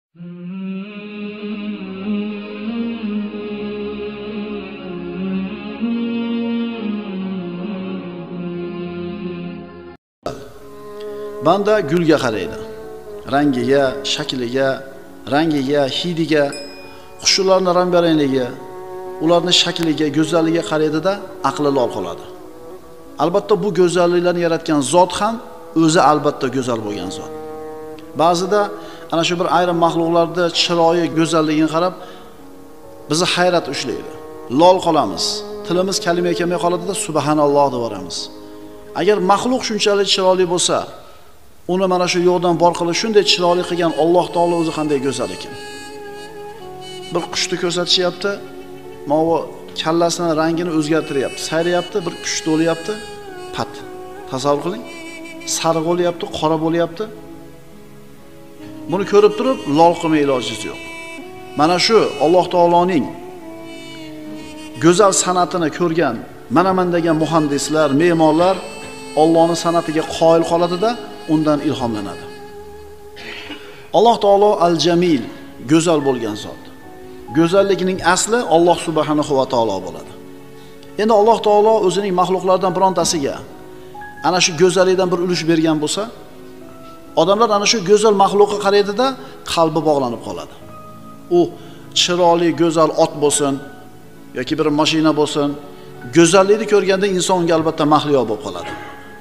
Banda gulga qaraydi. Rangiga, shakliga, rangiga, hidiga, qushlarning rang-barangligi, ularning shakliga, go'zalligiga qaraydi-da, aqli lol qoladi. Albatta bu go'zalliklarni yaratgan zot ham o'zi albatta go'zal bo'lgan zot. Ba'zida ana shu bir ayrim mahluqlarda chiroyi, go'zalligini qarab bizni hayrat ushlaydi. Lol qolamiz. Tilimiz kalima kelmay qoladi-da subhanalloh deb yoramiz. Agar mahluq shunchalik chiroyli bo'lsa, uni mana shu yo'qdan bor qilib shunday chiroyli qilgan Alloh taolo o'zi qanday go'zal ekan. Bir qushni ko'rsatishyapti, mana kallasining rangini o'zgartiryapti. Sayrayapti, bir kuchli bo'lyapti, pat. Tasavvur qiling. Sariq bo'lyapti, qora bo'lyapti. Buni ko'rib turib, lol qilmay ilojingiz yo'q. Mana shu Alloh taoloning go'zal san'atini ko'rgan, mana degan muhandislar, me'morlar Allohning san'atiga qoyil qoladi-da, undan ilhomlanadi. Alloh taolo al-Jamil, go'zal bo'lgan zot. Go'zallikning asli Alloh subhanahu va taolo bo'ladi. Endi Alloh taolo o'zining mahluqlardan birontasiga ana shu go'zallikdan bir ulush bergan bo'lsa, odamlar ana shu go'zal mahluqqa qaraydi-da, qalbi bog'lanib qoladi. U chiroyli, go'zal ot bo'lsin yoki bir mashina bo'lsin, go'zallikni ko'rganda inson unga albatta mahliyo bo'lib qoladi.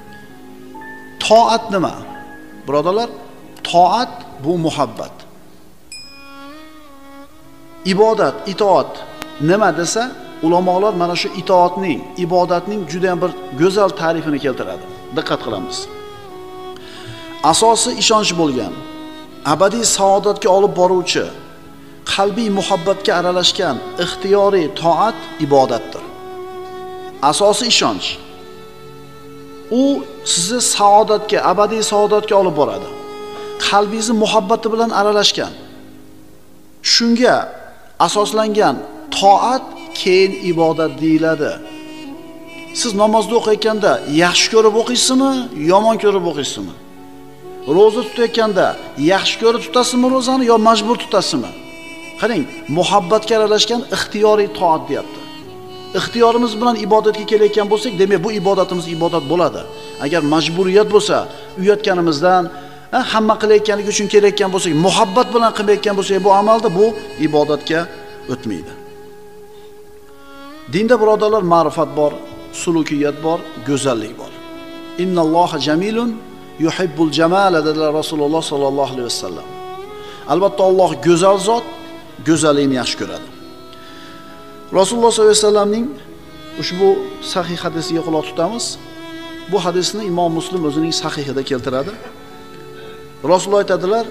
Toat nima? Birodarlar, toat bu muhabbat. Ibodat, itoat nima desa, ulamolar mana shu itoatning, ibodatning juda ham bir go'zal ta'rifini keltiradi. Diqqat qilamiz. Asosi ishonch bo'lgan, abadiy saodatga olib boruvchi, qalbiy muhabbatga aralashgan ixtiyoriy toat ibodatdir. Asosi ishonch. U sizni saodatga, abadiy saodatga olib boradi. Qalbingizni muhabbati bilan aralashgan. Shunga asoslangan toat keyin ibodat deyiladi. Siz namozni o'qiyotganda yaxshi ko'rib o'qiysizmi, yomon ko'rib o'qiysizmi? Roza tutayotganda yaxshi ko'rib tutasizmi rozani yo majbur tutasizmi? Qarang, muhabbatga aralashgan ixtiyoriy toat deyapti. Ixtiyorimiz bilan ibodatga kelayotgan bo'lsak, demak bu ibodatimiz ibodat bo'ladi. Agar majburiyat bo'lsa, uyatganimizdan, hamma qilayotganligi uchun kelayotgan bo'lsak, muhabbat bilan qilmayotgan bo'lsak, bu amalda bu ibodatga o'tmaydi. Dinda birodarlar ma'rifat bor, sulukiyat bor, go'zallik bor. Innalloha jamilun yuhibbul jamala dedilar Rasululloh sollallohu alayhi vasallam. Albatta Alloh go'zal zot, go'zallikni yaxshi ko'radi. Rasululloh sollallohu alayhi vasallamning ushbu sahih hadisiga quloq tutamiz. Bu hadisni Imom Muslim o'zining sahihida keltiradi. Rasululloh aytadilar: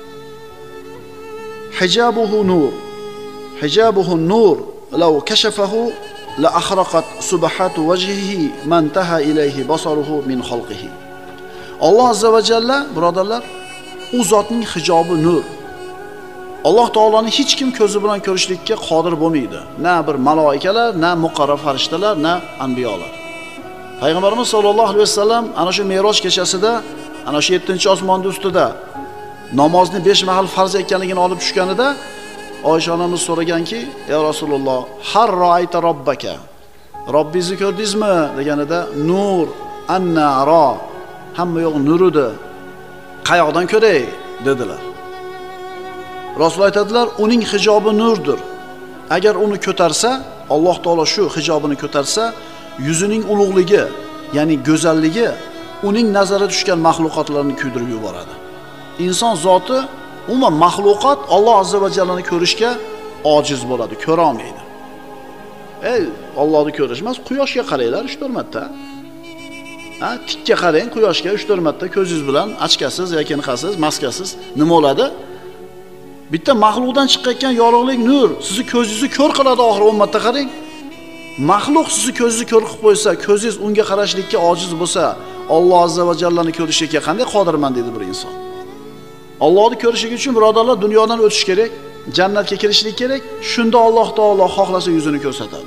"Hijabuhu nur. Hijabuhu nur, law kashafahu la akhraqat subhatu wajhihi man taha ilayhi basaruhu min khalqihi." Alloh azza va jalla, birodarlar, u zotning hijobi nur. Alloh taoloning hech kim ko'zi bilan ko'rishlikka qodir bo'lmaydi. Na bir maloikalar, na muqarrab farishtalar, na anbiyolar. Payg'ambarimiz sollallohu alayhi vasallam ana shu Me'roj kechasida, ana shu 7-osmonning ustida namozni 5 mahal farz ekanligini olib tushganida Oysha onamiz so'raganki: "Ya Rasululloh, har ra'ayta robbaka?" Robbingizni ko'rdingizmi deganida, "Nur, an-nara." Hamma yo'q nur edi. Qayoqdan ko'ray dedilar. Rasululloh aytadilar, uning hijobi nurdir. Agar uni ko'tarsa, Alloh taolo shu hijobini ko'tarsa, yuzining ulug'ligi, ya'ni go'zalligi uning nazariga tushgan mahluqotlarni kuydirib yuboradi. Inson zoti, umuman mahluqot Alloh azza va jallani ko'rishga ojiz bo'ladi, ko'ra olmaydi. Allohni ko'rish emas, quyoshga qaranglar 3-4 marta. Tikka qarang quyoshga 3-4 marta ko'zingiz bilan, ochkasiz yoki niqasiz, maskasiz nima bo'ladi? Bitta mahluqdan chiqayotgan yorug'lik nur sizni ko'zingizni ko'r qiladi. Oxiri 10 marta qarang. Mahluq sizni ko'zingizni ko'r qilib qo'ysa, ko'zingiz unga qarashlikka ojiz bo'lsa, Alloh azza va jallani ko'rishga qanday qodirman dedi bir inson. Allohni ko'rishlik uchun birodarlar dunyodan o'tish kerak, jannatga kirishlik kerak. Shunda Alloh taolo xohlasa yuzini ko'rsatadi.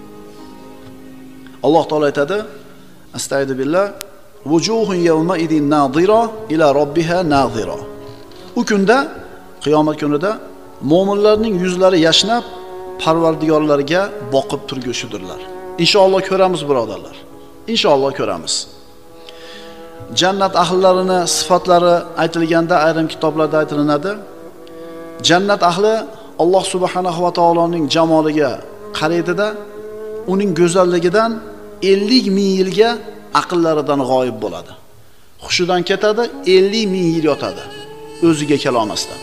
Alloh taolo aytadi: "Astagfiru billah, wujuhun yawma idin nadira ila robbiha nadira." U kunda qiyomat kunida mo'minlarning yuzlari yashnab Parvardigorlarga boqib turgushidirlar. Inshaalloh ko'ramiz birodarlar. Inshaalloh ko'ramiz. Jannat ahllarini sifatlari aytilganda ayrim kitoblarda aytilinadi. Jannat ahli Alloh subhanahu va taoloning jamoliga qaraydida, uning go'zalligidan 50 ming yilga aqllaridan g'oyib bo'ladi. Hushidan ketadi, 50 ming yil yotadi, o'ziga kela olmasdan.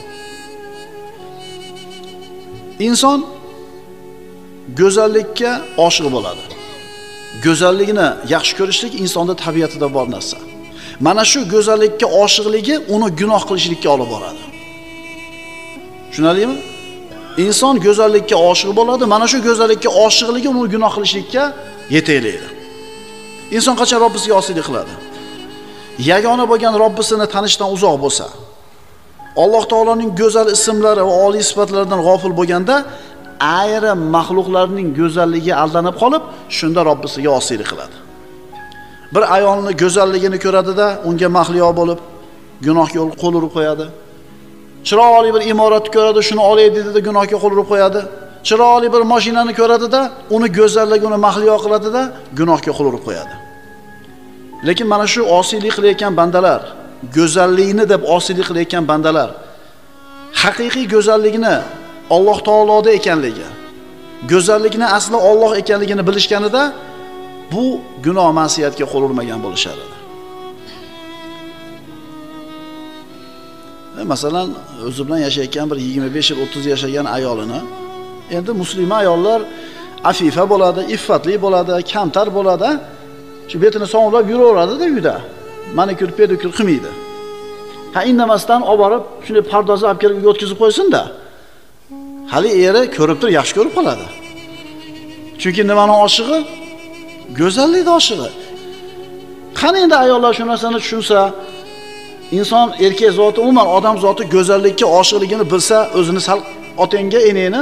Inson go'zallikka oshiq bo'ladi. Go'zallikni yaxshi ko'rishlik insonda tabiatida bor narsa. Mana shu go'zallikka oshiqligi uni gunoh qilishlikka olib boradi. Tushunarlimi? Inson go'zallikka oshiq bo'ladi, mana shu go'zallikka oshiqligi uni gunoh qilishlikka yetaklaydi. Inson qachon Robbisiga osiylik qiladi? Yagona bo'lgan Robbisini tanishdan uzoq bo'lsa, Alloh taoloning go'zal ismlari va oliy sifatlaridan g'ofil bo'lganda, ayrim mahluqlarning go'zalligiga aldanib qolib, shunda Robbisiga osiylik qiladi. Bir ayolning go'zalligini ko'radi-da, unga mahliyo bo'lib, gunohga qo'l urib qo'yadi. Chiroyli bir imoratni ko'radi, shuni olay dedi-da, gunohga qo'l urib qo'yadi. Chiroyli bir mashinani ko'radi-da, uni go'zalligi uni mahliyo qiladi-da, gunohga qo'l urib qo'yadi. Lekin mana shu osiylik qilayotgan bandalar, go'zallikni deb osiylik qilayotgan bandalar haqiqiy go'zallikni Alloh taoloda ekanligi, go'zallikni asli Alloh ekanligini bilishganida bu gunoh ma'siyatga qo'l urmagan bo'lishadi. Masalan, o'zi bilan yashayotgan bir 25 yil 30 yashagan ayolini, endi musulmon ayollar afifa bo'ladi, iffatli bo'ladi, kamtar bo'ladi. Shu betini sovunlab yuraveradi-da uyda. Manikyur, pedikyur qilmaydi. Indamasdan olib borib, shunday pardozni olib kelib o'tkazib qo'ysin-da. Hali eri ko'rib tur, yaxshi ko'rib qoladi. Chunki nimaning oshig'i? Go'zallikning oshig'i. Qani endi ayollar shu narsani tushunsa, inson erkak zoti, umuman odam zoti go'zallikka oshiqligini bilsa, o'zini sal otangga, enangni,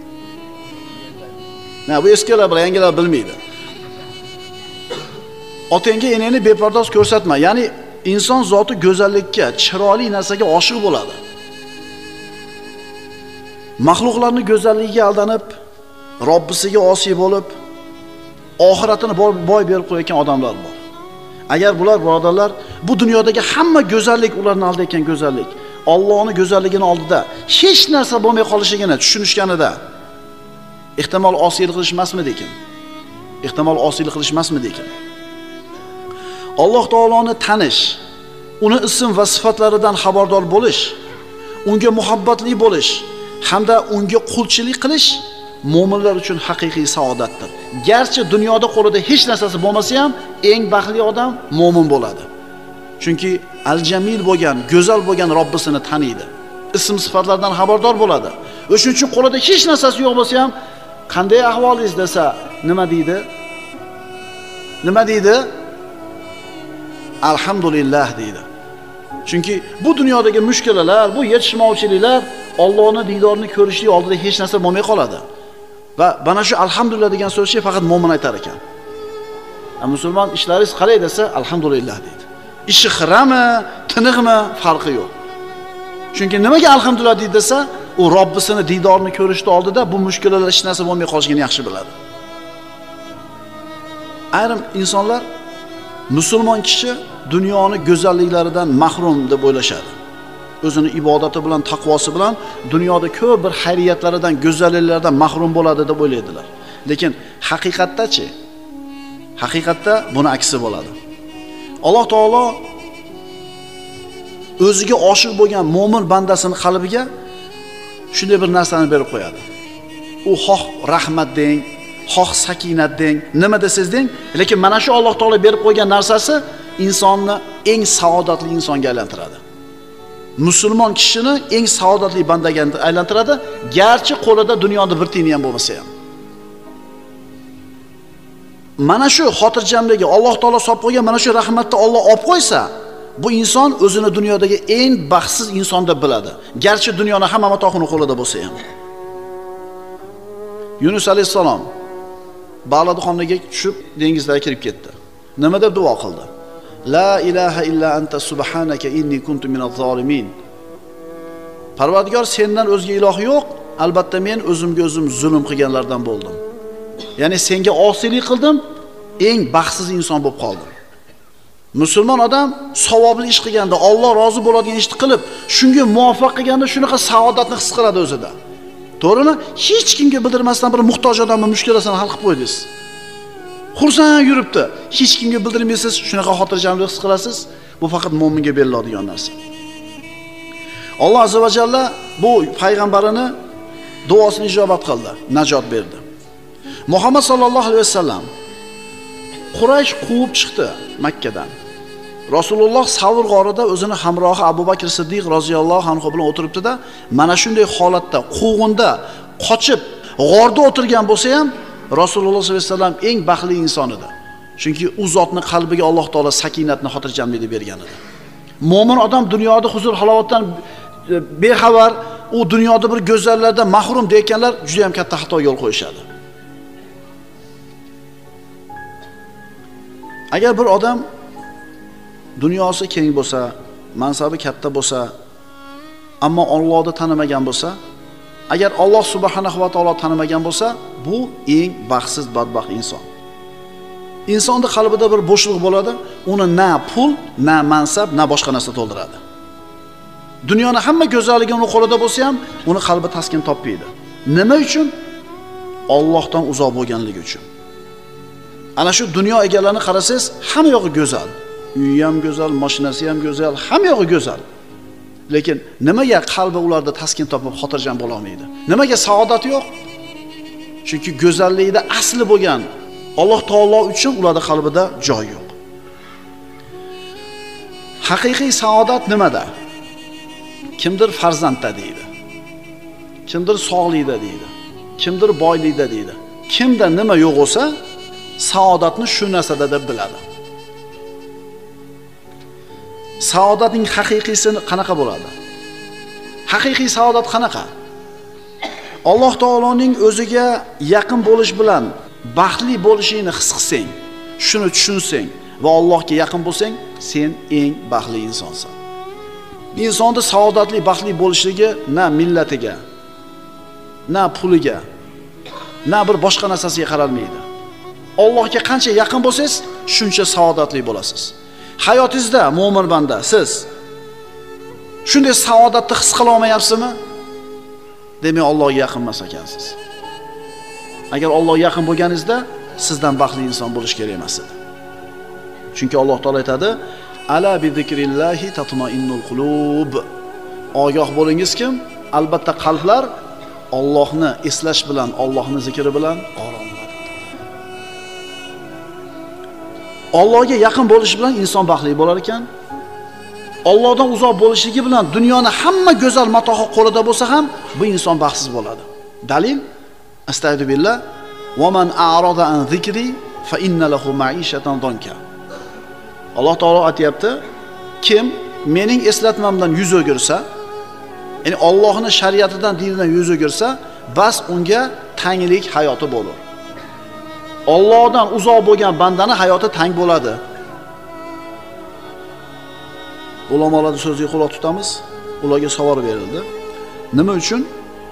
bu eskilar bilan yangilar bilmaydi. Otangga, enangni bepardoz ko'rsatma. Ya'ni inson zoti go'zallikka, chiroyli narsaga oshiq bo'ladi. Mahluqlarning go'zalligiga aldanib, Robbisiga osiy bo'lib, oxiratini boy berib qo'yayotgan odamlar bor. Agar bular birodarlar, bu dunyodagi hamma go'zallik ularni aldayotgan go'zallik, Allohning go'zalligini oldida hech narsa bo'lmay qolishigini tushunishganida, ehtimol osiylik qilishmasmidi ekan? Ehtimol osiylik qilishmasmidi ekan? Alloh taoloni tanish, uni ism va sifatlaridan xabardor bo'lish, unga muhabbatli bo'lish hamda unga qulchilik qilish mo'minlar uchun haqiqiy saodatdir. Garchi dunyoda qo'lida hech narsasi bo'lmasa ham, eng baxtli odam mo'min bo'ladi. Chunki al-jamil bo'lgan, go'zal bo'lgan Robbisini taniydi. Ism sifatlardan xabardor bo'ladi. O'shuning uchun qo'lida hech narsasi yo'q bo'lsa ham, qanday ahvolingiz desa, nima deydi? Nima deydi? Alhamdulillah deydi. Chunki bu dunyodagi mushkulalar, bu yetishmovchiliklar Allohning diydorini ko'rishlik oldida hech narsa bo'lmay qoladi. Va mana shu alhamdulillah degan so'zni faqat mo'min aytar ekan. Musulmon ishlaringiz qalay desa, alhamdulillah deydi. Ishi xirami, tiniqmi farqi yo'q. Chunki nimaga alhamdulillah deydi desa, u Robbisini diydorini ko'rishni oldida bu mushkulalar hech narsa bo'lmay qolishini yaxshi biladi. Ayrim insonlar musulmon kishi dunyoni go'zalliklaridan mahrum deb o'ylashadi. O'zini ibodati bilan, taqvosi bilan dunyoda ko'p bir xayriyatlaridan, go'zalliklardan mahrum bo'ladi deb o'ylaydilar. Lekin haqiqatda-chi? Haqiqatda buni aksi bo'ladi. Alloh taolo o'ziga oshiq bo'lgan mo'min bandasini qalbiga shunday bir narsani berib qo'yadi. U xoh rahmat deng, xoh sakinat deng, nima desangiz deng, lekin mana shu Alloh taolo berib qo'ygan narsasi insonni eng saodatli insonga aylantiradi. Musulmon kishini eng saodatli bandaga aylantiradi, garchi qo'lida dunyoda bir tiyin ham bo'lmasa ham. Mana shu xotirjamligi Alloh taolo solib qo'ygan mana shu rahmatni Alloh olib qo'ysa, bu inson o'zini dunyodagi eng baxtsiz inson deb biladi. Garchi dunyoning hamma matohini qo'lida bo'lsa ham. Yunus alayhisalom Ba'ladxonga tushib dengizga kirib ketdi. Nima deb duo qildi? La ilaha illa anta subhanaka inni kuntu minaz zolimin. Parvardigor, sendan o'zga iloh yo'q, albatta men o'zimga o'zim zulm qilganlardan bo'ldim. Ya'ni senga osiylik qildim, eng baxtsiz inson bo'lib qoldim. Musulmon odam savobli ish qilganda, Alloh rozi bo'ladigan ishni qilib, shunga muvaffaq qilganda shunaqa saodatni his qiladi o'zida. To'g'rimi? Hech kimga bildirmasdan bir muhtoj odamning mushkulasini hal qilib qo'ydingiz. Xursand yuribdi. Hech kimga bildirmaysiz, shunaqa xotirjamlik his qilasiz. Bu faqat mo'minga beriladigan narsa. Alloh azza va jalla bu payg'ambarini duosini ijobat qildi, najot berdi. Muhammad sallallohu alayhi vasallam Quraysh quvib chiqdi Makkadan. Rasululloh Savr g'orida o'zini hamrohi Abu Bakr Siddiq roziyallohu anhu bilan o'tiribdi-da, mana shunday holatda, quvg'inda qochib g'orda o'tirgan bo'lsa ham, Rasululloh sollallohu alayhi vasallam eng baxtli inson edi. Chunki u zotning qalbiga Alloh taolo sakinatni, xotirjamlikni bergan edi. Mo'min odam dunyoda huzur halovatdan bexabar, u dunyoda bir go'zallardan mahrum deyotganlar juda ham katta xato yo'l qo'yishadi. Agar bir odam dunyosi keng bo'lsa, mansabi katta bo'lsa, ammo Allohni tanimagan bo'lsa, agar Alloh subhanahu va taolo tanimagan bo'lsa, bu eng baxtsiz, badbaxt inson. Insonning qalbida bir bo'shliq bo'ladi, uni na pul, na mansab, na boshqa narsa to'ldiradi. Dunyoning hamma go'zalligi uni qo'lida bo'lsa ham, uni qalbi taskin topmaydi. Nima uchun? Allohdan uzoq bo'lganligi uchun. Ana shu dunyo egalarini qarasangiz, hamma yo'g'i go'zal. Uyi ham go'zal, mashinasi ham go'zal, hamma yo'g'i go'zal. Lekin nimaga qalbi ularda taskin topib xotirjam bo'la olmaydi? Nimaga saodat yo'q? Chunki go'zallikda asli bo'lgan Alloh taolo uchun ularda qalbida joy yo'q. Haqiqiy saodat nimada? Kimdir farzandda deydi. Kimdir sog'likda deydi. Kimdir boylikda deydi. Kimda nima yo'q bo'lsa, saodatni shu narsada deb biladi. Saodatning haqiqiysi qanaqa bo'ladi? Haqiqiy saodat qanaqa? Alloh taoloning o'ziga yaqin bo'lish bilan baxtli bo'lishingni his qilsang, shuni tushunsang va Allohga yaqin bo'lsang, sen eng baxtli insonsan. Insonning saodatli, baxtli bo'lishligi na millatiga, na puliga, na bir boshqa narsasiga qaralmaydi. Allohga qancha yaqin bo'lsangiz, shuncha saodatli bo'lasiz. Hayotingizda mo'min banda siz shunday saodatni his qila olmayapsizmi? Demak, Allohga yaqin emas ekansiz. Agar Allohga yaqin bo'lganingizda, sizdan baxtli inson bo'lish kerak emas edi. Chunki Alloh taolo aytadi: "Ala bi zikrillahi tatma'innul qulub." Ogoh bo'lingiz kim? Albatta qalblar Allohni eslash bilan, Allohning zikri bilan oromlanadi. Allohga yaqin bo'lish bilan inson baxtli bo'lar ekan. Allohdan uzoq bo'lishligi bilan dunyoni hamma go'zal matohi qo'lida bo'lsa ham, bu inson baxtsiz bo'ladi. Dalil: Astagfirullah, "Va man a'rada an zikri fa inna lahu ma'ishatan danka." Alloh taolo aytayapti, kim mening eslatmamdan yuz o'girsa, ya'ni Allohning shariatidan, dinidan yuz o'girsa, bas unga tanglik hayoti bo'lur. Allohdan uzoq bo'lgan bandaning hayoti tang bo'ladi. Ulamolarning so'ziga quloq tutamiz. Ularga savol berildi. Nima uchun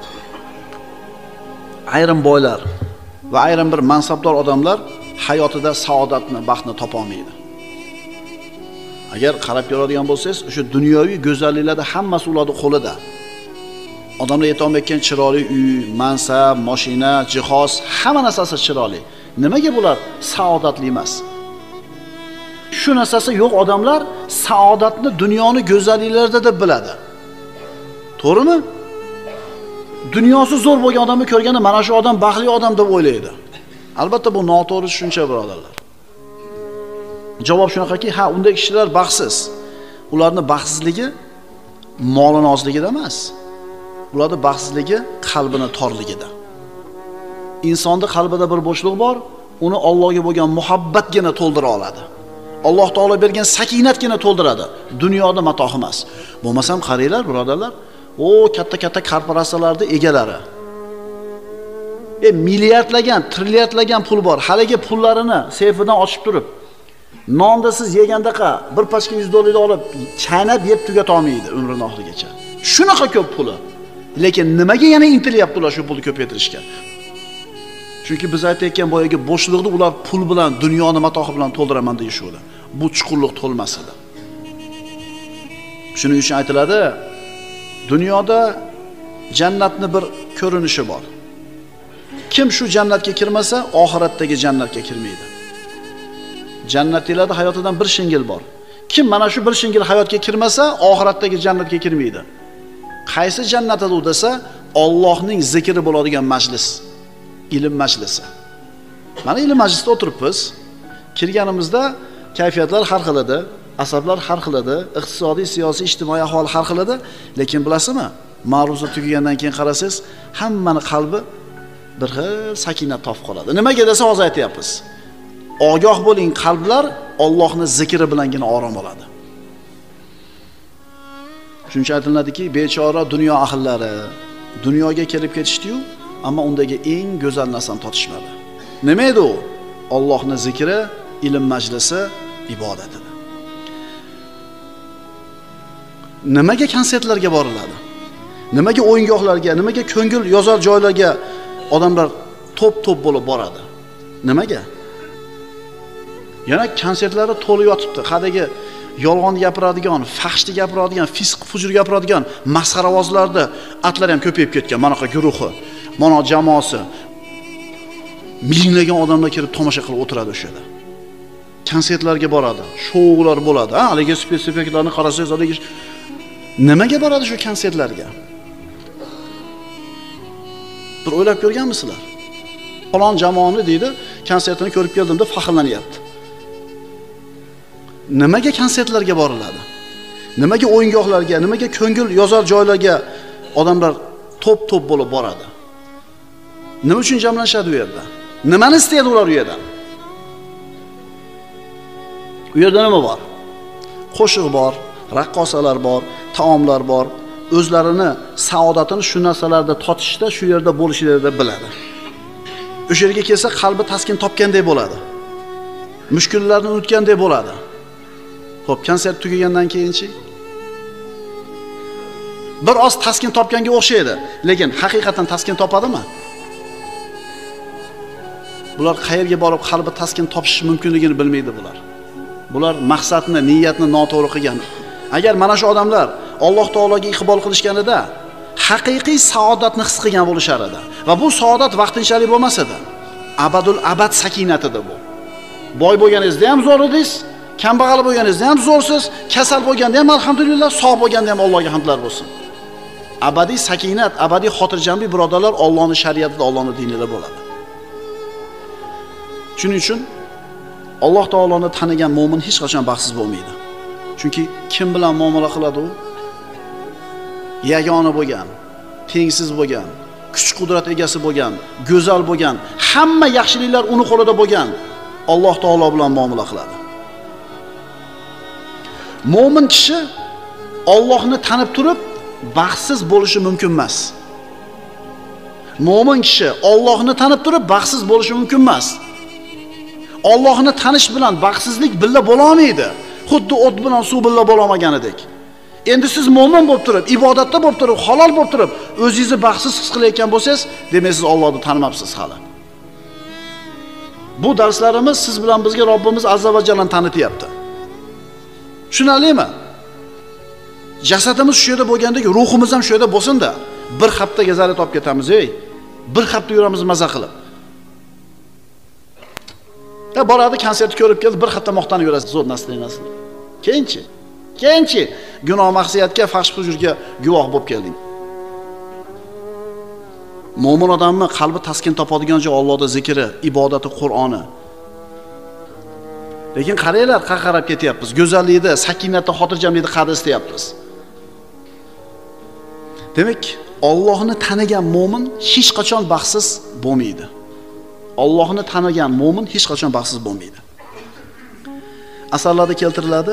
ayrim boylar va ayrim bir mansabdor odamlar hayotida saodatni, baxtni topa olmaydi? Agar qarab ko'radigan bo'lsangiz, o'sha dunyoviy go'zalliklarda hammasi ularning qo'lida. Odamlar yetolmayotgan chiroyli uy, mansab, mashina, jihoz, hamma narsasi chiroyli. Nimaga bular saodatli emas? Shu narsasi yo'q odamlar saodatni dunyoning go'zalliklarida deb biladi. To'g'rimi? Dunyosi zo'r bo'lgan odamni ko'rganda mana shu odam baxtli odam deb o'ylaydi. Albatta bu noto'g'ri tushuncha, birodarlar. Javob shunaqaki, ha, unday kishilar baxtsiz. Ularning baxtsizligi molini ozligida emas. Ularning baxtsizligi qalbini torligida. Insonning qalbida bir bo'shliq bor, uni Allohga bo'lgan muhabbatgina to'ldira oladi. Alloh taolo bergan sakinatgina to'ldiradi. Dunyoda matoh emas. Bo'lmasam qaranglar, birodarlar, katta-katta korporatsiyalarning egalari. Milliardlagan, trilliardlagan pul bor. Haligi pullarini seyfidan ochib turib, nonda siz yegandaqa bir pachka $100 olib, chaynab yeb tugata olmaydi umrining oxirigacha. Shunaqa ko'p puli. Lekin nimaga yana intilyapti ular shu pulni ko'paytirishga? Chunki biz aytayotgan boyagi bo'shliqni ular pul bilan, dunyoni matohi bilan to'ldiraman deyishuvdi. Bu chuqurlik to'lmas edi. Shuning uchun aytiladi, dunyoda jannatni bir ko'rinishi bor. Kim shu jannatga kirmasa, oxiratdagi jannatga kirmaydi. Jannatliklarda hayotidan bir shingil bor. Kim mana shu bir shingil hayotga kirmasa, oxiratdagi jannatga kirmaydi. Qaysi jannat edi desa, Allohning zikri bo'ladigan majlis, ilm majlisi. Mana ilm majlisida o'tiribmiz. Kirganimizda kayfiyatlar har xil edi, asablar har xil edi, iqtisodiy, siyosiy, ijtimoiy ahvol har xil edi, lekin bilasizmi? Ma'ruza tugagandan keyin qarasangiz, hammani qalbi bir xil sakinat topib qoladi. Nimaga desa hozir aytayapmiz. Ogoh bo'ling, qalblar Allohning zikri bilangina orom oladi. Shuncha aytiladiki, bechora dunyo ahllari dunyoga kelib ketishdi-yu, ammo undagi eng go'zal narsani totishmadi. Nima edi u? Allohning zikri, ilm majlisi, ibodat edi. Nimaga konsertlarga boriladi? Nimaga o'yingohlarga, nimaga ko'ngil yozar joylarga odamlar to'p-to'p bo'lib boradi? Nimaga? Yana konsertlari to'lib yotibdi. Qadagi yolg'on gapiradigan, fahshni gapiradigan, fisq fujur gapiradigan masxaravozlarda atlar ham ko'payib ketgan. Mana shu guruhi, mana jamoasi minglagan odamlar kelib tomosha qilib o'tiradi o'sha yerda. Konsertlarga boradi, shoular bo'ladi. Haligi spektakllarni qarasangiz, haligi nimaga boradi shu konsertlarga? Bir o'ylab ko'rganmisizlar? Falon jamoani deydi, konsertini ko'rib keldim deb faxrlanyapti. Nimaga konsertlarga boriladi? Nimaga o'yingohlarga, nimaga ko'ngil yozar joylarga odamlar to'p-to'p bo'lib boradi? Nima uchun jamlanishadi u yerda? Nimani istaydi ular u yerdan? U yerda nima bor? Qo'shiq bor, raqqosalar bor, taomlar bor. O'zlarini saodatini shu narsalarda totishda, shu yerda bo'lishlarida biladi. O'sha yerga kelsa qalbi taskin topgandek bo'ladi. Mushkullarni unutgandek bo'ladi. Xo'p, konsert tugagandan keyinchi bir oz taskin topganga o'xshaydi, lekin haqiqatan taskin topadimi? Bular qayerga borib qalbi taskin topishi mumkinligini bilmaydi bular. Bular maqsadni, niyatni noto'g'ri qilgan. Agar mana shu odamlar Alloh taologa iqbol qilishganida haqiqiy saodatni his qilgan bo'lishar edi. Va bu saodat vaqtinchalik bo'lmas edi. Abadul abad sakinatidir bu. Boy bo'lganingizda ham zo'r edingiz, kambag'al bo'lganingizda ham zo'rsiz, kasal bo'lganda ham alhamdulillah, sog' bo'lganda ham Allohga hamdlar bo'lsin. Abadiy sakinat, abadiy xotirjamlik birodarlar Allohning shariatida, Allohning dinida bo'ladi. Shuning uchun Alloh taoloni tanigan mu'min hech qachon baxtsiz bo'lmaydi. Chunki kim bilan muomala qiladi u? Yagona bo'lgan, tengsiz bo'lgan, kuch-qudrat egasi bo'lgan, go'zal bo'lgan, hamma yaxshiliklar uni qo'lida bo'lgan Alloh taolo bilan muomala qiladi. Mu'min kishi Allohni tanib turib baxtsiz bo'lishi mumkin emas. Mu'min kishi Allohni tanib turib baxtsiz bo'lishi mumkin emas. Allohni tanish bilan baxtsizlik billa bo'la olmaydi. Xuddi o't bilan suv billa bo'la olmaganidek. Endi siz mu'min bo'lib turib, ibodatda bo'lib turib, halol bo'lib turib, o'zingizni baxtsiz his qilayotgan bo'lsangiz, demak siz Allohni tanimabsiz hali. Bu darslarimiz siz bilan bizga Robbimiz azza va jalla tanityapti. Tushunarlimi? Jasadimiz shu yerda bo'lgandek, ruhimiz ham shu yerda bo'lsin-da, bir haftaga zaryad olib ketamiz, bir hafta yuramiz maza qilib. Boradi, konsertni ko'rib keldi, bir hafta maqtanib yurasiz, zo'r nasliynasini. Keyinchi gunoh ma'siyatga, fahsh fujurga guvoh bo'lib kelding. Mo'min odamni qalbi taskin topadigan joy Allohning zikri, ibodati, Qur'oni. Lekin qaranglar, qarab ketyapmiz. Go'zallikda, sakinatda, xotirjamlikda qadr istayapmiz. Demak, Allohni tanigan mo'min hech qachon baxtsiz bo'lmaydi. Allohni tanigan mo'min hech qachon baxtsiz bo'lmaydi. Asarlarda keltiriladi: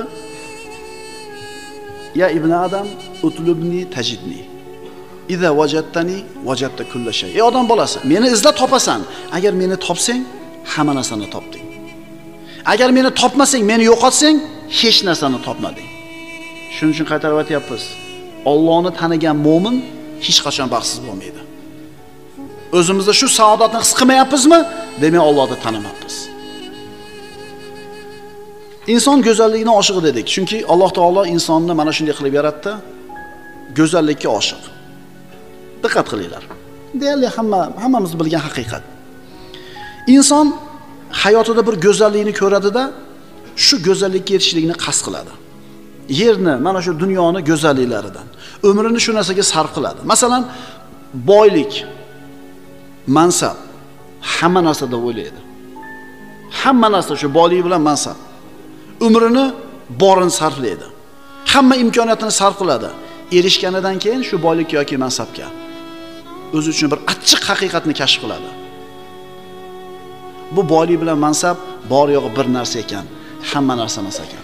Ya ibn Adam, utlubni tajidni. Iza wajadtani wajadta kulla shay. Ey odam bolasi, meni izlab topasan. Agar meni topsang, hamma narsani topding. Agar meni topmasang, meni yo'qotsang, hech narsani topmading. Shuning uchun qaytarib aytyapmiz. Allohni tanigan mo'min hech qachon baxtsiz bo'lmaydi. O'zimizda shu saodatni his qilmayapmizmi? Demak, Allohni tanimabmiz. Inson go'zallikni oshiqi dedik. Chunki Alloh taolo insonni mana shunday qilib yaratdi. Go'zallikka oshiq. Diqqat qilinglar. Deyarli hammamiz bilgan haqiqat. Inson hayotida bir go'zallikni ko'radi-da, shu go'zallikka yetishlikni qasd qiladi. Yerni, mana shu dunyoni go'zalliklaridan, umrini shu narsaga sarf qiladi. Masalan, boylik, mansab, hamma narsada o'ylaydi. Hamma narsa shu boylik bilan mansab. Umrini borini sarflaydi. Hamma imkoniyatini sarf qiladi. Erishganidan keyin shu boylik yoki mansabga o'zi uchun bir achchiq haqiqatni kashf qiladi. Bu boylik bilan mansab bor yo'g'i bir narsa ekan, hamma narsa emas ekan.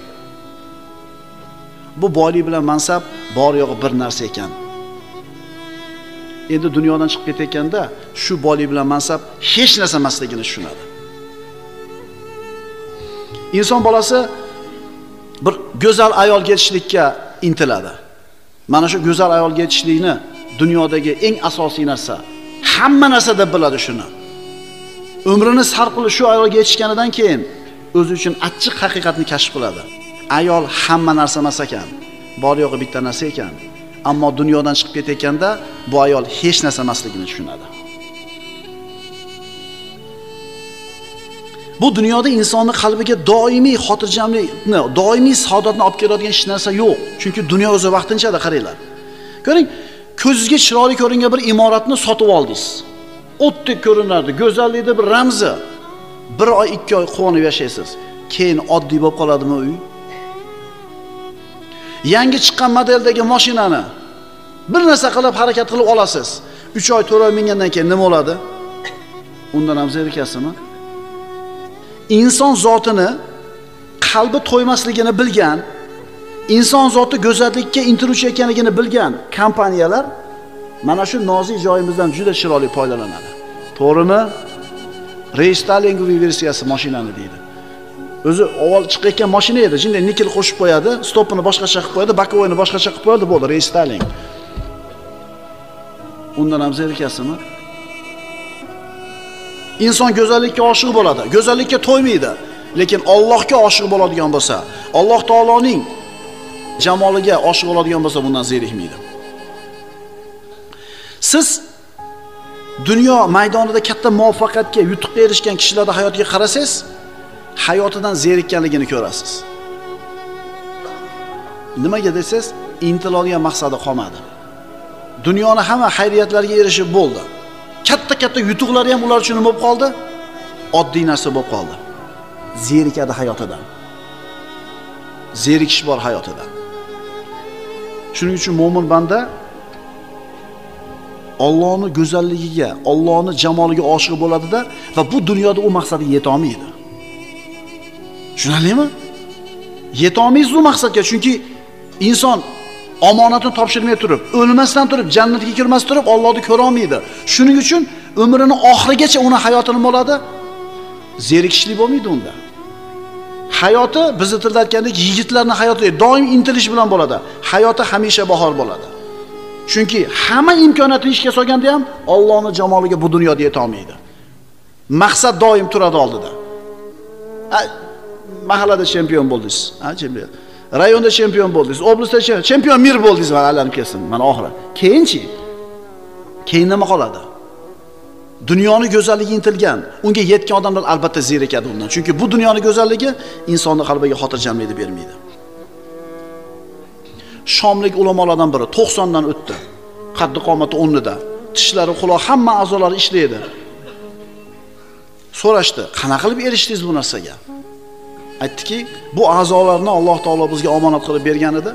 Bu boylik bilan mansab bor yo'g'i bir narsa ekan. Endi dunyodan chiqib ketayotganda shu boylik bilan mansab hech narsa emasligini tushunadi. Inson bolasi bir go'zal ayol yetishlikka intiladi. Mana shu go'zal ayol yetishlikni dunyodagi eng asosiy narsa. Hamma narsa deb biladi shuni. Umrini sarf qilib shu ayolga yetishganidan keyin o'zi uchun achchiq haqiqatni kashf qiladi. Ayol hamma narsa emas ekan, bor yo'g'i bitta narsa ekan. Ammo dunyodan chiqib ketayotganda bu ayol hech narsa emasligini tushunadi. Bu dunyoda insonning qalbiga doimiy xotirjamlikni, doimiy saodatni olib keladigan hech narsa yo'q. Chunki dunyo o'zi vaqtinchada, qaranglar. Ko'ring, ko'zingizga chiroyli ko'ringan bir imoratni sotib oldingiz. O'tdek ko'rinardi, go'zallikning bir ramzi. 1 oy, 2 oy quvonib yashaysiz. Keyin oddiy bo'lib qoladimi uy? Yangi chiqqan modeldagi mashinani bir narsa qilib harakat qilib olasiz. 3 oy, 4 oy mingandan keyin nima bo'ladi? Undan ham zerikasizmi? Inson zotini qalbi to'ymasligini bilgan, inson zoti go'zallikka intiluvchi ekanligini bilgan kompaniyalar mana shu nozik joyimizdan juda chiroyli foydalanadi. To'g'rimi? Restyling versiyasi mashinani deydi. O'zi avval chiqayotgan mashina edi, shunday nikel qo'shib qo'yadi, stopini boshqacha qilib qo'yadi, bakovoyni boshqacha qilib qo'yadi, bo'ldi, restyling. Undan ham zerikasizmi? Inson go'zallikka oshiq bo'ladi, go'zallikka to'ymaydi, lekin Allohga oshiq bo'ladigan bo'lsa, Alloh taoloning jamoliga oshiq bo'ladigan bo'lsa, bundan zerikmaydi. Siz dunyo maydonida katta muvaffaqiyatga, yutuqqa erishgan kishilarning hayotiga qarasangiz, hayotidan zerikkanligini ko'rasiz. Nimaga desangiz, intiladigan maqsadi qolmadi. Dunyoni hamma xayriyatlarga erishib bo'ldi. Katta yutuqlari ham ular uchun nima bo'lib qoldi? Oddiy narsa bo'lib qoldi. Zerikadi hayotidan. Zerikish bor hayotida. Shuning uchun mo'min banda Allohning go'zalligiga, Allohning jamoliga oshiq bo'ladi-da va bu dunyoda u maqsadga yeta olmaydi. Tushunarlimi? Yeta olmaysiz u maqsadga, chunki inson omonatni topshirmay turib, o'lmasdan turib, jannatga kirmasdan turib Allohni ko'ra olmaydi. Shuning uchun umrining oxirigacha uni hayoti nima bo'ladi? Zerikishli bo'lmaydi unda. Hayoti bizni tilda aytgandek yigitlarning hayoti doim intilish bilan bo'ladi. Hayoti hamisha bahor bo'ladi. Chunki hamma imkoniyatni ishga solganda ham Allohning jamoliga bu dunyoda yeta olmaydi. Maqsad doim turadi oldida. Mahallada chempion bo'ldingiz, chempion. Rayonda chempion bo'ldingiz, oblastda chempion mir bo'ldingiz, mana allanib kelsin, mana oxiri. Keyinchi? Keyin nima qoladi? Dunyoni go'zalligiga intilgan, unga yetgan odamlar albatta zerikadi undan. Chunki bu dunyoning go'zalligi insonning qalbiga xotirjamlikni bermaydi. Shomlik ulamolardan biri 90 dan o'tdi. Qaddi qomati 10 da. Tishlari, quloq, hamma a'zolari ishlaydi. So'rashdi, qanaqa qilib erishdingiz bu narsaga? Aytdiki, bu a'zolarni Alloh taolo bizga omonat qilib bergan edi.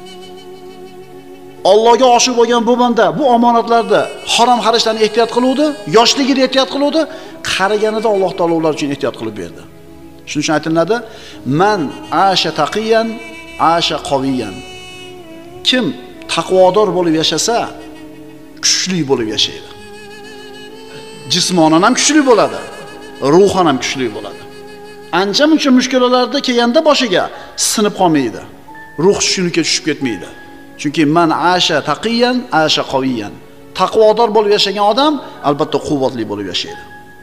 Allohga oshiq bo'lgan bu banda bu omonatlarni harom xarajlarni ehtiyot qiluvdi, yoshligida ehtiyot qiluvdi, qariganida Alloh taolo ular uchun ehtiyot qilib berdi. Shuning uchun aytiladi: "Man asha taqiyan, asha qaviyan." Kim taqvodor bo'lib yashasa, kuchli bo'lib yashaydi. Jismonan ham kuchli bo'ladi, ruhan ham kuchli bo'ladi. Ancha-muncha mushkulalarda kelganda boshiga sinib qolmaydi. Ruh tushunlikka tushib ketmaydi. Chunki man asha taqiyan, asha qawiyan. Taqvodor bo'lib yashagan odam albatta quvvatli bo'lib yashaydi.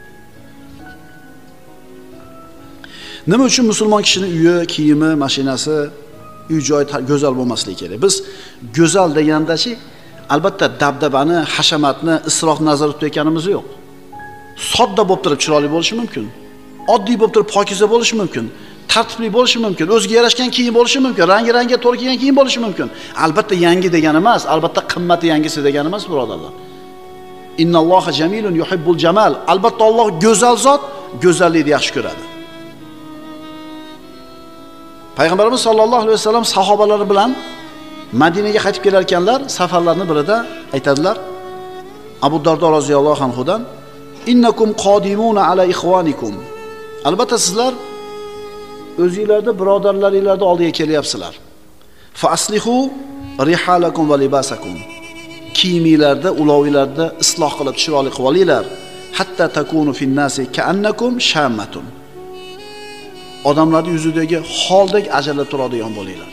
Nima uchun musulmon kishining uyi, kiyimi, mashinasi, uy-joy go'zal bo'lmasligi kerak? Biz go'zal degandachi, albatta dabdabani, hashamatni, isrof nazarda tutayotganimiz yo'q. Sodda bo'lib turib chiroyli bo'lishi mumkin. Oddiy bo'lib turib pokiza bo'lishi mumkin. Tartibli bo'lishi mumkin. O'ziga yarashgan kiyim bo'lishi mumkin. Rangi-rangiga to'g'ri kelgan kiyim bo'lishi mumkin. Albatta yangi degani emas, albatta qimmati yangisi degani emas, birodarlar. Innalloha jamilun yuhibbul jamal. Albatta Alloh go'zal zot, go'zallikni yaxshi ko'radi. Payg'ambarimiz sollallohu alayhi vasallam sahobalari bilan Madinaga qaytib kelar ekanlar, safarlarning birida aytadilar. Abu Dardo roziyallohu anhudan innakum qodimuna ala ikhwanikum. Albatta sizlar o'zingizlarda birodarlaringizlarni oldiga kelyapsizlar. Fa aslihu rihalakum va libasakum. Kiyimingizlarda, ulovingizlarda isloh qilib chiroyli qilib olinglar. Hatta takunu fin nasi ka'annakum shammatun. Odamlarning yuzidagi holdek ajralib turadigan bo'linglar.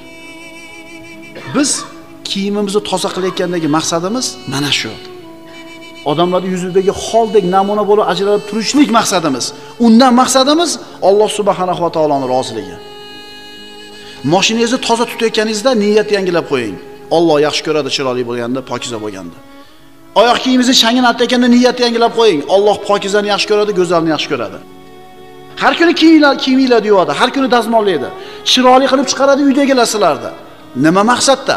Biz kiyimimizni toza qilayotgandagi maqsadimiz mana shu. Odamlarning yuzidagi holdek namuna bo'lib ajralib turishlik maqsadimiz. Undan maqsadimiz Alloh subhanahu va taoloning roziligi. Mashinangizni toza tutayotganingizda niyat yangilab qo'ying. Alloh yaxshi ko'radi chiroyli bo'lganda, pokiza bo'lganda. Oyoq kiyimingizni shangini artayotganda niyat yangilab qo'ying. Alloh pokizani yaxshi ko'radi, go'zalni yaxshi ko'radi. Har kuni kiyiminglar deyapti, har kuni dazmollaydi. Chiroyli qilib chiqaradi uydagilar sizlarni. Nima maqsadda?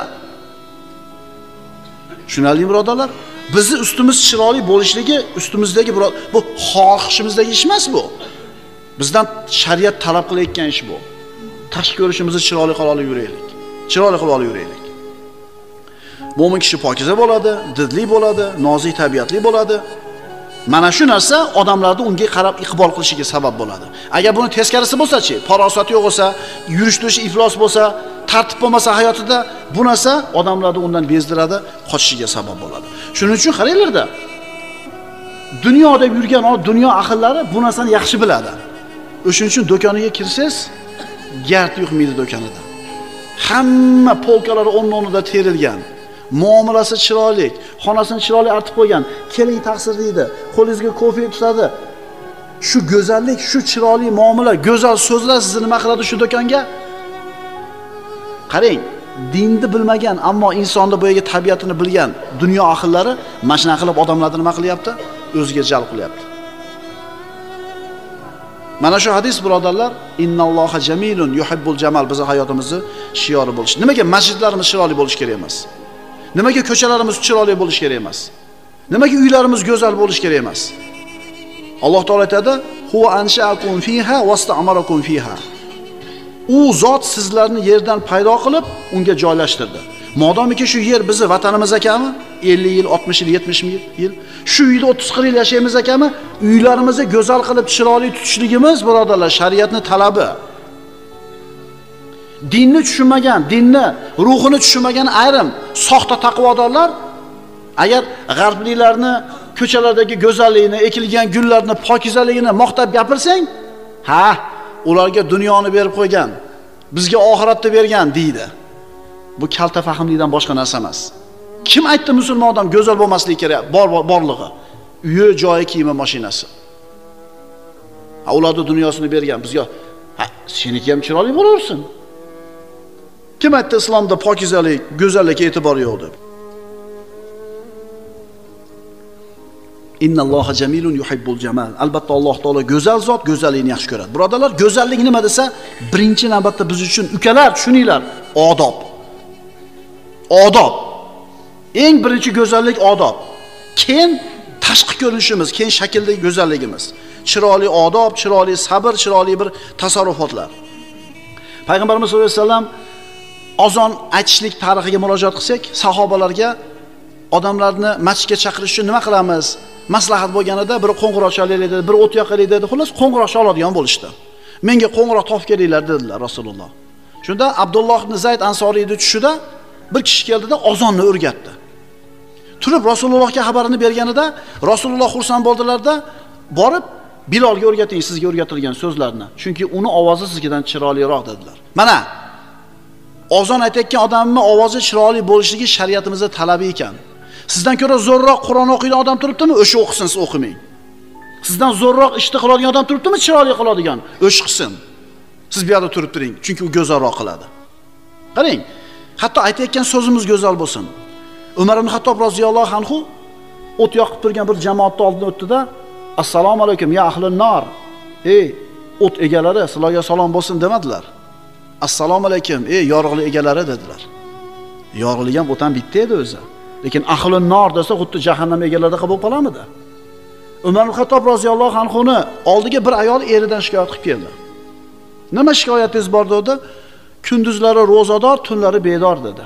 Tushunarlimi birodarlar? Bizni ustimiz chiroyli bo'lishligi ustimizdagi bu xohishimizdagi ish emas bu. Bizdan shariat talab qilayotgan ish bu. Tashqi ko'rishimizni chiroyli qilib olib yuraylik. Chiroyli qilib olib yuraylik. Mo'min kishi pokiza bo'ladi, didli bo'ladi, nozik tabiatli bo'ladi. Mana shu narsa odamlarni unga qarab iqbol qilishiga sabab bo'ladi. Agar buni teskarisi bo'lsa-chi, farosati yo'q bo'lsa, yurish-turishi iflos bo'lsa, tartib bo'lmasa hayotida, bu narsa odamlarni undan bezdiradi, qochishiga sabab bo'ladi. Shuning uchun qaranglarda, dunyoda yurgan dunyo ahllari bu narsani yaxshi biladi. O'shuning uchun do'koniga kirsangiz, gard yuqmaydi do'konida. Hamma polkalari o'rnida terilgan. Muomalasi chiroyli, xonasini chiroyli artib qo'ygan, keling taqsir deydi, qo'lingizga kofe tutadi. Shu go'zallik, shu chiroyli muomala, go'zal so'zlar sizni nima qiladi shu do'konga? Qarang, dinni bilmagan, ammo insonni bu yerga tabiatini bilgan dunyo ahllari mana shuna qilib odamlarni nima qilyapti? O'ziga jalb qilyapti. Mana shu hadis birodarlar, innalloha jamilun yuhibbul jamal bizning hayotimizning shiori bo'lishi. Nimaga masjidlarimiz chiroyli bo'lishi kerak emas? Nimaga ko'chalarimiz chiroyli bo'lishi kerak emas? Nimaga uylarimiz go'zal bo'lishi kerak emas? Alloh taolo aytadi: "Huwa ansha'akum fiha wasta'marakum fiha." U zot sizlarni yerdan paydo qilib, unga joylashtirdi. Modomiki shu yer bizni vatanimiz ekanmi? 50 yil, 60 yil, 70 yil, shu uyda 30-40 yil yashaymiz ekanmi? Uylarimizni go'zal qilib chiroyli tutishligimiz birodarlar shariatning talabi. Dinni tushunmagan, dinni, ruhini tushunmagan ayrim soxta taqvodorlar agar g'arbliklarni ko'chalardagi go'zalligini, ekilgan gullarni, pokizaligini maqtab gapirsang, ha, ularga dunyoni berib qo'ygan, bizga oxiratni bergan deydi. Bu kalta fahmlikdan boshqa narsa emas. Kim aytdi musulmon odam go'zal bo'lmasligi kerak, borlig'i? Uyi, joyi, kiyimi, mashinasi. Ha, ularni dunyosini bergan bizga, ha, seniki ham chiroyli bo'laversin. Kim aytdi islomda pokizalik, go'zallikka e'tibor yo'q deb? Innalloha jamilun yuhibbul jamal. Albatta Alloh taolo go'zal zot, go'zallikni yaxshi ko'radi. Birodarlar, go'zallik nima desa, birinchi navbatda biz uchun ukalar, tushuninglar, odob. Odob. Eng birinchi go'zallik odob. Keyin tashqi ko'rinishimiz, keyin shakldagi go'zalligimiz. Chiroyli odob, chiroyli sabr, chiroyli bir tasarrufotlar. Payg'ambarimiz sollallohu alayhi vasallam azon aytishlik tarixiga murojaat qilsak, sahobalarga odamlarni masjidga chaqirish uchun nima qilamiz? Maslahat bo'lganida biri qo'ng'iroq chalaylik dedi, biri o't yoqaylik dedi. Xullas qo'ng'iroq chaladigan bo'lishdi. Menga qo'ng'iroq topib kelinglar dedilar Rasululloh. Shunda Abdulloh ibn Zayd Ansoriyning tushida bir kishi keldida azonni o'rgatdi. Turib Rasulullohga xabarini berganida Rasululloh xursand bo'ldilarda, borib Bilolga o'rgating sizga o'rgatilgan so'zlarni. Chunki uni ovozi sizgidan chiroyliroq dedilar. Mana Ozon aytayotgan odamning ovozi chiroyli bo'lishligi shariatimizda talabi ekan. Sizdan ko'ra zo'rroq Qur'on o'qiydigan odam turibdimi? O'sha o'qisin, siz o'qimang. Sizdan zo'rroq ishni qiladigan odam turibdimi? Chiroyli qiladigan, o'sha qilsin. Siz bu yerda turib turing, chunki u go'zalroq qiladi. Qarang, hatto aytayotgan so'zimiz go'zal bo'lsin. Umar ibn Xattob roziyallohu anhu o't yoqib turgan bir jamoatning oldidan o'tdi-da, "Assalomu alaykum ya ahlun nar." Ey, o't egalari, sizlarga salom bo'lsin demadilar. "Assalomu alaykum, ey yorug'li egalari" dedilar. Yorug'lik ham o'tan bitta edi o'zi. Lekin ahlun nar desa, xuddi jahannam egalari bo'lib qolamidi? Umar ibn Xattob roziyallohu anhuni oldiga bir ayol eridan shikoyat qilib keldi. "Nima shikoyatingiz bor?" dedi. "Kunduzlari ro'zador, tunlari bedor" dedi.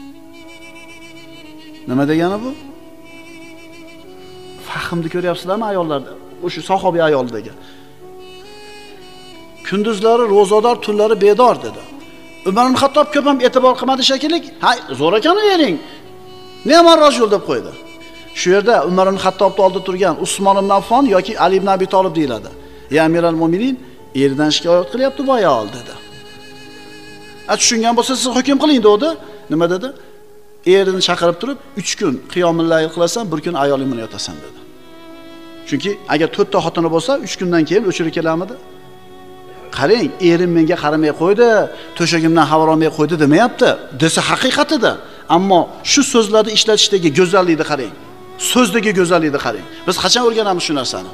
Nima degani bu? Fahmni ko'ryapsizlarmi ayollarda? O'sha sahobiy ayoldagi. Kunduzlari ro'zador, tunlari bedor dedi. Umar ibn Xattob ko'p ham e'tibor qilmadi shekilli. "Hay, zo'r ekan ering. Ne'mar rajul" deb qo'ydi. Shu yerda Umar ibn Xattobning oldida turgan Usmon ibn Affon yoki Ali ibn Abi Talib deyiladi. "Ya Amiral Mu'minin, eridan shikoyat qilyapti bu ayol" dedi. Tushungan bo'lsa siz hukm qiling dedi. Nima dedi? Erini chaqirib turib 3 kun qiyomul layl qilasan, 1 kun ayoling bilan yotasan dedi. Chunki agar 4 ta xotini bo'lsa, 3 kundan keyin o'chirib kelamidi? Qarang, erim menga qaramay qo'ydi, to'shagimdan xabar olmay qo'ydi demayapti. Desa haqiqatida. Ammo shu so'zlarni ishlatishdagi go'zallikni qarang. So'zdagi go'zallikni qarang. Biz qachon o'rganamiz shu narsani?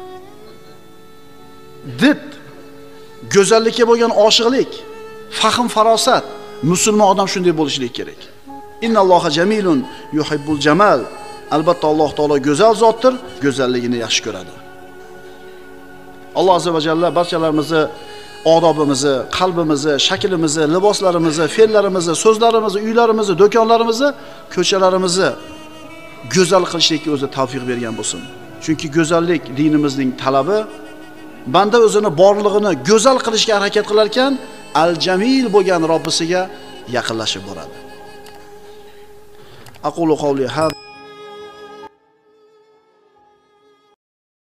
Did, go'zallikka bo'lgan oshiqlik, fahm farosat, musulmon odam shunday bo'lishi kerak. Innalloha jamilun yuhibbul jamal. Albatta Alloh taolo go'zal zotdir, go'zalligini yaxshi ko'radi. Alloh azza va jalla barchalarimizni odobimizni, qalbimizni, shaklimizni, liboslarimizni, fe'llarimizni, so'zlarimizni, uylarimizni, do'konlarimizni, ko'chalarimizni go'zal qilishlikka o'zi tavfiq bergan bo'lsin. Chunki go'zallik dinimizning talabi. Banda o'zini borlig'ini go'zal qilishga harakat qilar ekan, al-jamil bo'lgan Robbisiga yaqinlashib boradi. Aqulu qawli hadha